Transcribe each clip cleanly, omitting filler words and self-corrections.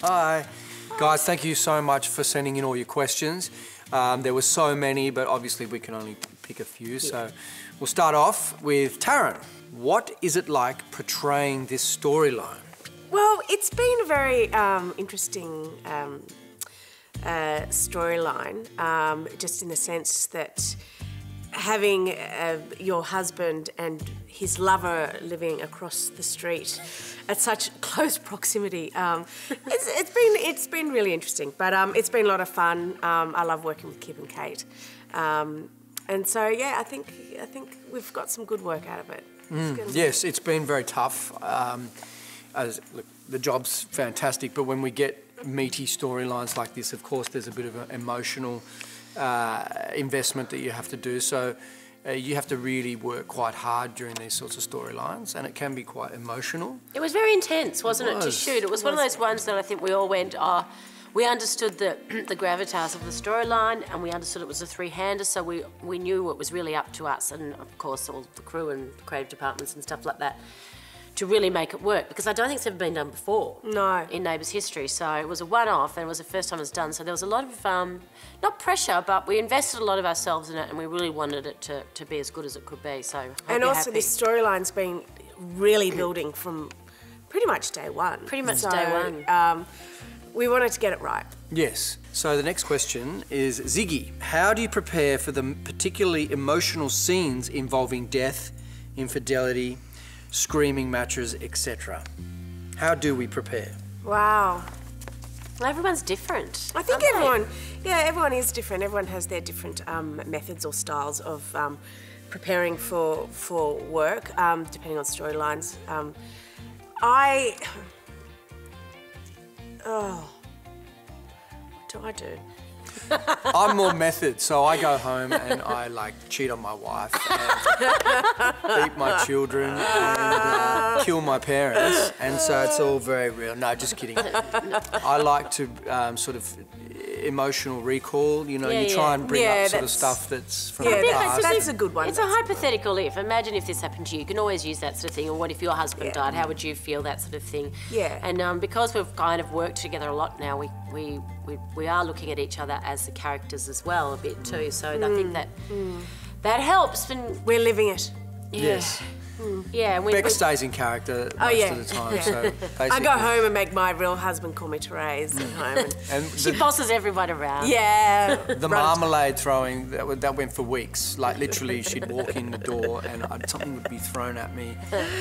Hi. Guys, thank you so much for sending in all your questions. There were so many, but obviously we can only pick a few. So we'll start off with Taryn. What is it like portraying this storyline? Well, it's been a very interesting storyline, just in the sense that having your husband and his lover living across the street at such close proximity, it's been really interesting. But it's been a lot of fun. I love working with Kip and Kate, and so yeah, I think we've got some good work out of it. Yes, it's been very tough. Look, the job's fantastic, but when we get meaty storylines like this, of course, there's a bit of an emotional investment that you have to do. So you have to really work quite hard during these sorts of storylines, and it can be quite emotional. It was very intense, wasn't it, to shoot? It was one of those ones that I think we all went, we understood the gravitas of the storyline, and we understood it was a three-hander, so we knew it was really up to us, and of course all the crew and the creative departments and stuff like that, to really make it work, because I don't think it's ever been done before. No. In Neighbours history. So it was a one-off, and it was the first time it was done. So there was a lot of, not pressure, but we invested a lot of ourselves in it, and we really wanted it to be as good as it could be. So and also this storyline's been really building from pretty much day one. Pretty much day one. We wanted to get it right. Yes. So the next question is, Ziggy, how do you prepare for the particularly emotional scenes involving death, infidelity, screaming matches, etc.? How do we prepare? Wow. Well, everyone's different. I think everyone is different. Everyone has their different methods or styles of preparing for work, depending on storylines. What do I do? I'm more method, so I go home and I cheat on my wife and beat my children and kill my parents, and so it's all very real. No, just kidding. I like to sort of emotional recall, you try and bring up sort of stuff that's from the past. That's a good one. It's a hypothetical if. Imagine if this happened to you. You can always use that sort of thing. Or what if your husband died? How would you feel? That sort of thing. Yeah. And because we've kind of worked together a lot now, we are looking at each other as the characters as well a bit too. So I think that helps. And we're living it. Yes. Yeah, Beck stays in character most of the time. So I go home and make my real husband call me Therese at home. And she bosses everyone around. Yeah. The marmalade throwing, that went for weeks. Like literally, she'd walk in the door and something would be thrown at me.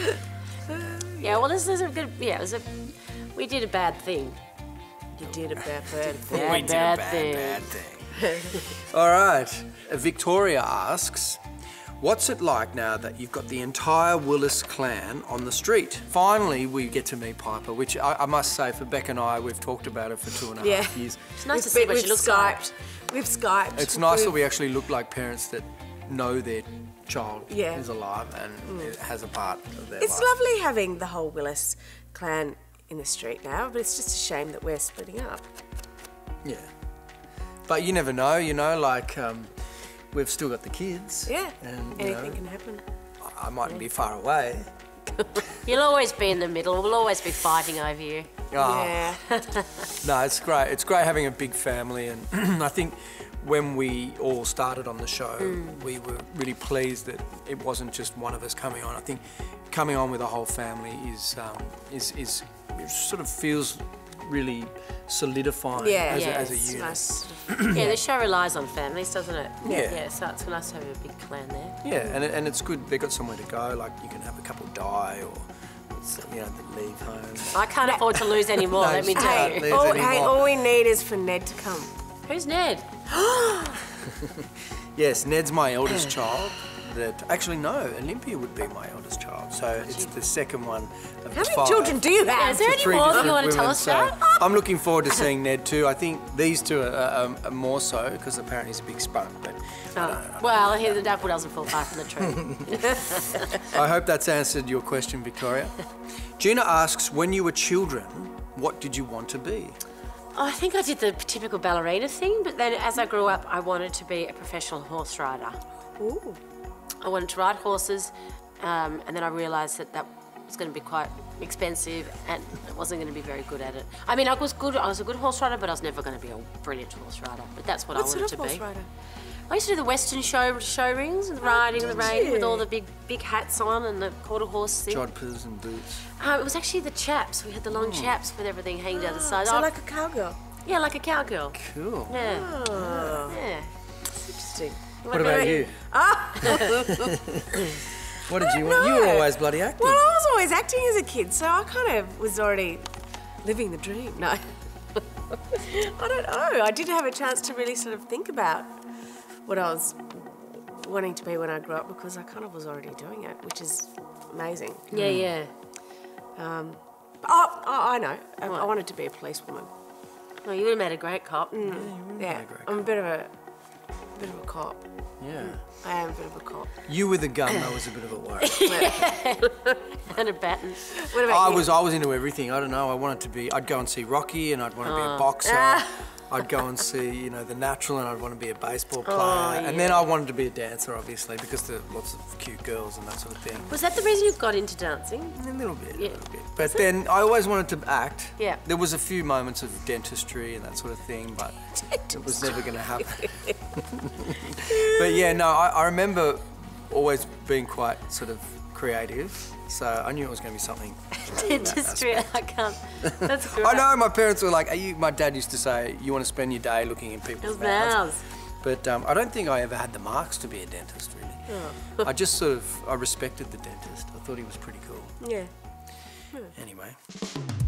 Yeah, well, this is a good. Yeah, we did a bad thing. You did a bad thing. We did a bad thing. All right. Victoria asks, what's it like now that you've got the entire Willis clan on the street? Finally, we get to meet Piper, which I must say, for Beck and I, we've talked about it for 2.5 years. It's nice to see what she looks like. We've Skyped. It's nice that we actually look like parents that know their child is alive and has a part of their life. It's lovely having the whole Willis clan in the street now, but it's just a shame that we're splitting up. Yeah. But you never know, we've still got the kids. Yeah, and anything can happen. I mightn't be far away. You'll always be in the middle. We'll always be fighting over you. Oh. Yeah. No, it's great. It's great having a big family, and I think when we all started on the show, we were really pleased that it wasn't just one of us coming on. I think coming on with a whole family is it sort of feels really solidifying as a unit. Nice. Yeah, the show relies on families, doesn't it? Yeah. Yeah, so it's nice to have a big clan there. Yeah, and it's good. They've got somewhere to go. Like you can have a couple die or they leave home. I can't afford to lose any more. Let me tell you. All we need is for Ned to come. Who's Ned? Yes, Ned's my eldest child. Actually, no, Olympia would be my eldest child. So it's the second one of How the many 5. children do you have? Is there any more that you want to tell us about? I'm looking forward to seeing Ned too. I think these two are more so because apparently he's a big spunk. But well, the apple doesn't fall far from the tree. I hope that's answered your question, Victoria. Gina asks, when you were children, what did you want to be? I think I did the typical ballerina thing, but then as I grew up, I wanted to be a professional horse rider. Ooh. I wanted to ride horses, and then I realised that was going to be quite expensive, and I wasn't going to be very good at it. I mean, I was good. I was a good horse rider, but I was never going to be a brilliant horse rider. But that's what I wanted to be. What sort of horse rider? I used to do the Western show rings and riding in the rain with all the big hats on and the quarter horse thing. Jodhpurs and boots. It was actually the chaps. We had the long chaps with everything hanging down the side. So like a cowgirl. Yeah, like a cowgirl. Cool. Yeah. Oh, Yeah. that's interesting. What about you? What did you want? know. You were always bloody acting. Well, I was always acting as a kid, so I kind of was already living the dream. No. I don't know. I didn't have a chance to really sort of think about what I was wanting to be when I grew up because I kind of was already doing it, which is amazing. Yeah, yeah. I know. I wanted to be a policewoman. Well, you would have made a great cop. Yeah, I'm a bit of a cop. Yeah. I am a bit of a cop. You with a gun, that was a bit of a worry. And a baton. What about you? I was into everything. I don't know. I wanted to be. I'd go and see Rocky, and I'd want to be a boxer. I'd go and see, The Natural, and I'd want to be a baseball player. And then I wanted to be a dancer, obviously, because there are lots of cute girls and that sort of thing. Was that the reason you got into dancing? A little bit, Yeah. a little bit. But then I always wanted to act. Yeah. There was a few moments of dentistry and that sort of thing, but it was never going to happen. But yeah, no, I remember always being quite sort of creative. So I knew it was going to be something. Dentistry, I can't. That's great. I know my parents were like, my dad used to say, you want to spend your day looking in people's mouths. But I don't think I ever had the marks to be a dentist, really. Oh. I just I respected the dentist. I thought he was pretty cool. Yeah. Anyway.